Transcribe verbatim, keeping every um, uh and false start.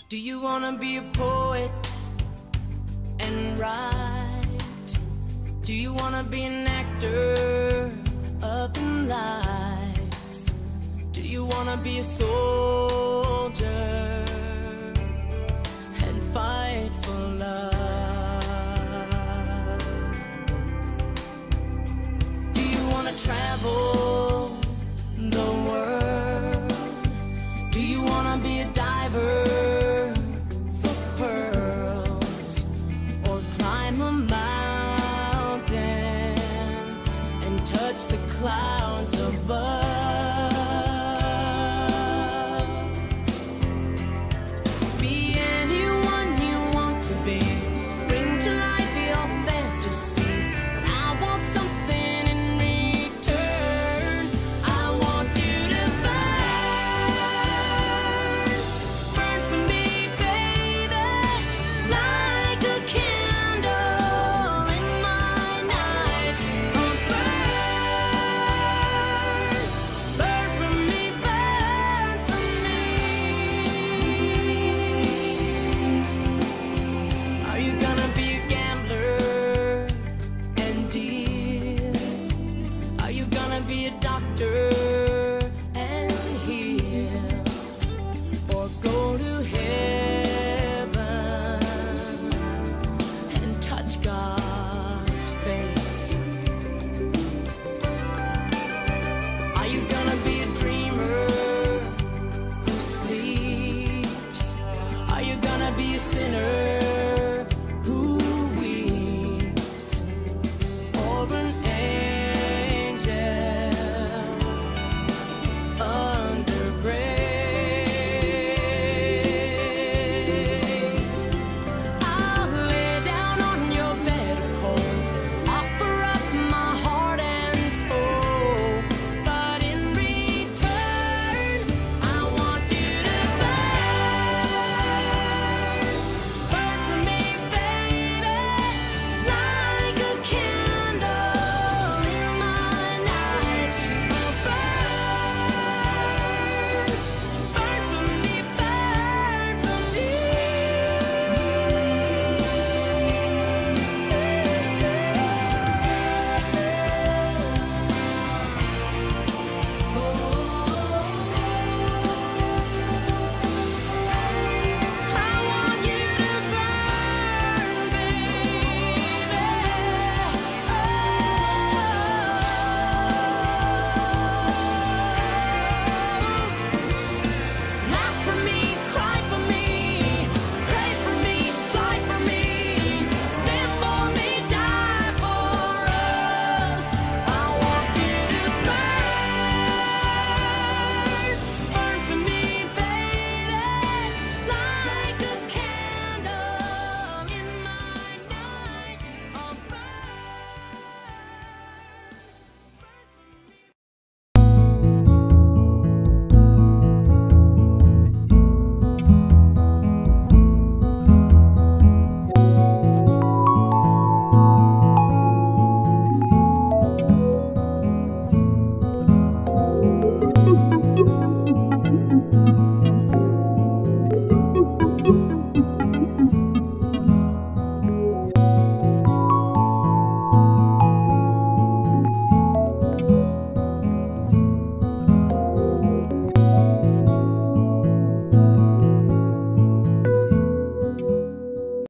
Do you wanna be a poet and write? Do you wanna be an actor up in lights? Do you wanna be a soldier and fight for love? Do you wanna travel the world? Do you wanna be a diver for pearls, or climb a mountain and touch the clouds above? Be anyone you want to be, bring to life your fantasies, but I want something in return. I want you to burn, burn for me, baby, like a candle in my night. Oh, burn, burn for me, burn for me. Are you gonna be a gambler and deal? Are you gonna be a doctor